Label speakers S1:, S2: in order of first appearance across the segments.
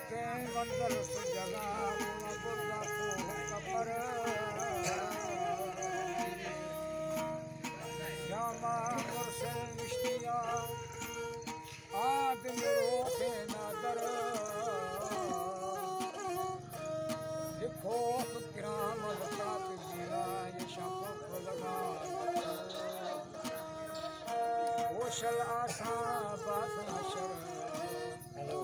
S1: के मंगल सुजगा गुण कपर श्यामा मुरसे मिष्टिया आदम रोके नदर लिखो किराम लताप जीरा ये शाप लगा ओशल आशा बास हशर हेलो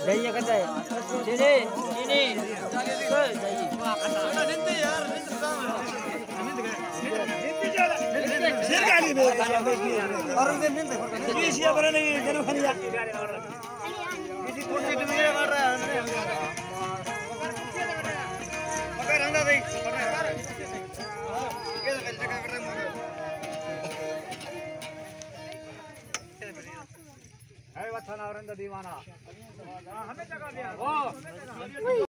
S2: जाइए कहता है चले चीनी जाइए
S3: शेर गाली में और दिन दिन पुलिस ये बने नहीं जनो खनिया किसी कुर्सी पे मेरे मार रहा है पकड़ रंगा भाई पकड़ कैसे जगह कर रहे हैं है वथना औरंदा दीवाना हमें जगह दिया वो